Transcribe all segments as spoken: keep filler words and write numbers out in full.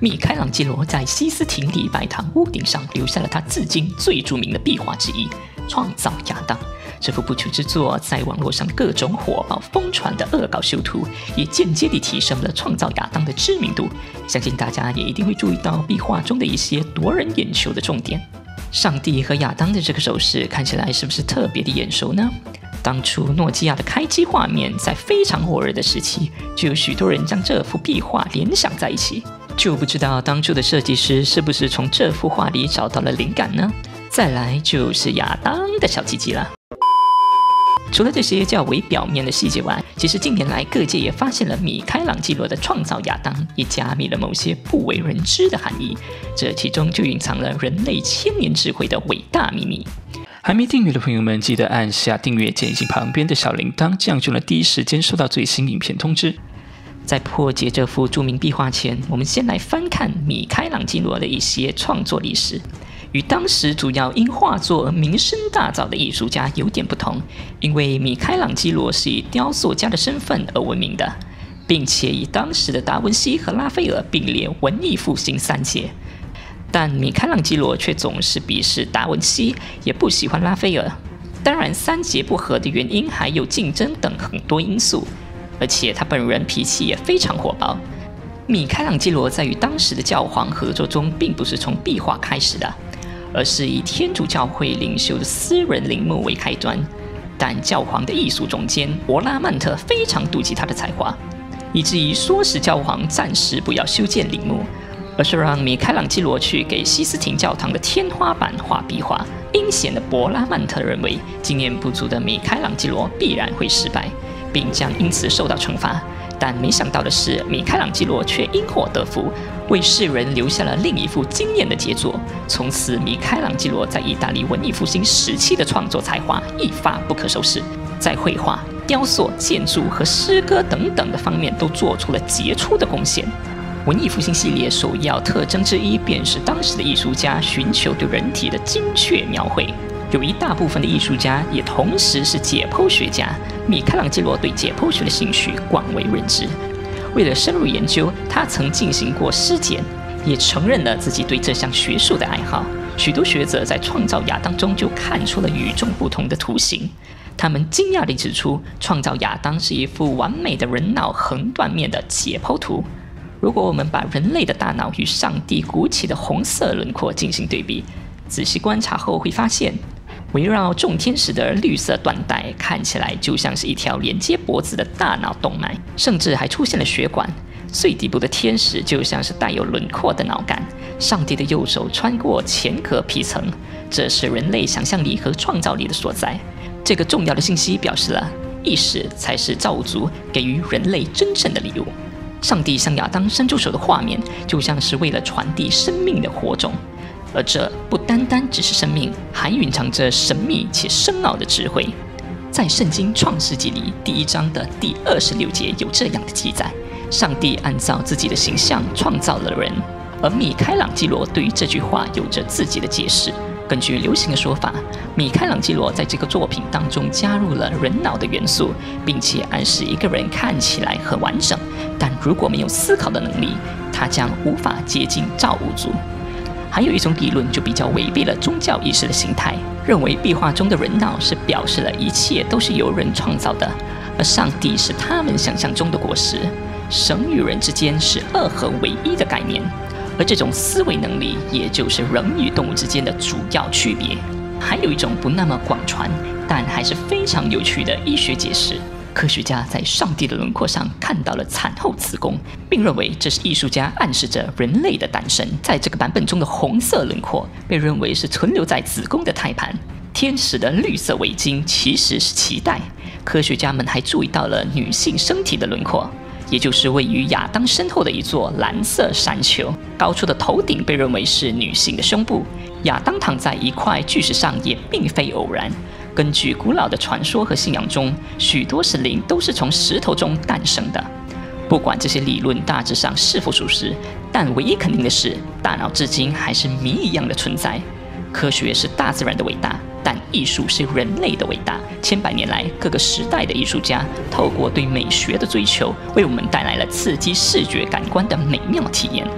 米开朗基罗在西斯廷礼拜堂屋顶上留下了他至今最著名的壁画之一《创造亚当》。这幅不朽之作在网络上各种火爆疯传的恶搞修图，也间接地提升了创造亚当的知名度。相信大家也一定会注意到壁画中的一些夺人眼球的重点。上帝和亚当的这个手势看起来是不是特别的眼熟呢？当初诺基亚的开机画面在非常火热的时期，就有许多人将这幅壁画联想在一起，就不知道当初的设计师是不是从这幅画里找到了灵感呢？再来就是亚当的小鸡鸡了。除了这些较为表面的细节外，其实近年来各界也发现了米开朗基罗的创造亚当也加密了某些不为人知的含义，这其中就隐藏了人类千年智慧的伟大秘密。还没订阅的朋友们，记得按下订阅键以及旁边的小铃铛，这样就能第一时间收到最新影片通知。在破解这幅著名壁画前，我们先来翻看米开朗基罗的一些创作历史。与当时主要因画作而名声大噪的艺术家有点不同，因为米开朗基罗是以雕塑家的身份而闻名的，并且以当时的达文西和拉斐尔并列文艺复兴三杰。但米开朗基罗却总是鄙视达文西，也不喜欢拉斐尔。当然，三杰不合的原因还有竞争等很多因素，而且他本人脾气也非常火爆。米开朗基罗在与当时的教皇合作中，并不是从壁画开始的，而是以天主教会领袖的私人陵墓为开端。但教皇的艺术总监博拉曼特非常妒忌他的才华，以至于唆使教皇暂时不要修建陵墓，而是让米开朗基罗去给西斯廷教堂的天花板画壁画。阴险的博拉曼特认为，经验不足的米开朗基罗必然会失败，并将因此受到惩罚。但没想到的是，米开朗基罗却因祸得福，为世人留下了另一幅惊艳的杰作。从此，米开朗基罗在意大利文艺复兴时期的创作才华一发不可收拾，在绘画、雕塑、建筑和诗歌等等的方面都做出了杰出的贡献。文艺复兴系列首要特征之一，便是当时的艺术家寻求对人体的精确描绘。有一大部分的艺术家也同时是解剖学家，米开朗基罗对解剖学的兴趣广为人知。为了深入研究，他曾进行过尸检，也承认了自己对这项学术的爱好。许多学者在创造亚当中就看出了与众不同的图形。他们惊讶地指出，创造亚当是一幅完美的人脑横断面的解剖图。如果我们把人类的大脑与上帝鼓起的红色轮廓进行对比，仔细观察后会发现，围绕众天使的绿色缎带看起来就像是一条连接脖子的大脑动脉，甚至还出现了血管。最底部的天使就像是带有轮廓的脑干，上帝的右手穿过前壳皮层，这是人类想象力和创造力的所在。这个重要的信息表示了，意识才是造物主给予人类真正的礼物。上帝向亚当伸出手的画面，就像是为了传递生命的火种。而这不单单只是生命，还蕴藏着神秘且深奥的智慧。在圣经创世纪里第一章的第二十六节有这样的记载：上帝按照自己的形象创造了人。而米开朗基罗对于这句话有着自己的解释。根据流行的说法，米开朗基罗在这个作品当中加入了人脑的元素，并且暗示一个人看起来很完整，但如果没有思考的能力，他将无法接近造物主。还有一种理论就比较违背了宗教意识的形态，认为壁画中的人脑是表示了一切都是由人创造的，而上帝是他们想象中的果实，神与人之间是二合为一的概念。而这种思维能力，也就是人与动物之间的主要区别。还有一种不那么广传，但还是非常有趣的医学解释。科学家在上帝的轮廓上看到了产后子宫，并认为这是艺术家暗示着人类的诞生。在这个版本中的红色轮廓被认为是存留在子宫的胎盘，天使的绿色围巾其实是脐带。科学家们还注意到了女性身体的轮廓，也就是位于亚当身后的一座蓝色山丘，高出的头顶被认为是女性的胸部。亚当躺在一块巨石上也并非偶然。根据古老的传说和信仰中，许多神灵都是从石头中诞生的。不管这些理论大致上是否属实，但唯一肯定的是，大脑至今还是谜一样的存在。科学是大自然的伟大，但艺术是人类的伟大。千百年来，各个时代的艺术家透过对美学的追求，为我们带来了刺激视觉感官的美妙体验。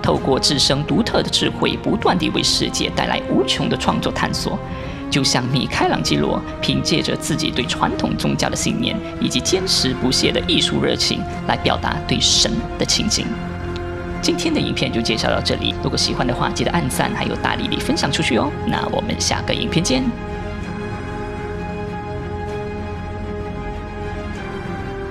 透过自身独特的智慧，不断地为世界带来无穷的创作探索。就像米开朗基罗凭借着自己对传统宗教的信念以及坚持不懈的艺术热情来表达对神的亲近。今天的影片就介绍到这里，如果喜欢的话，记得按赞还有大力力分享出去哦。那我们下个影片见。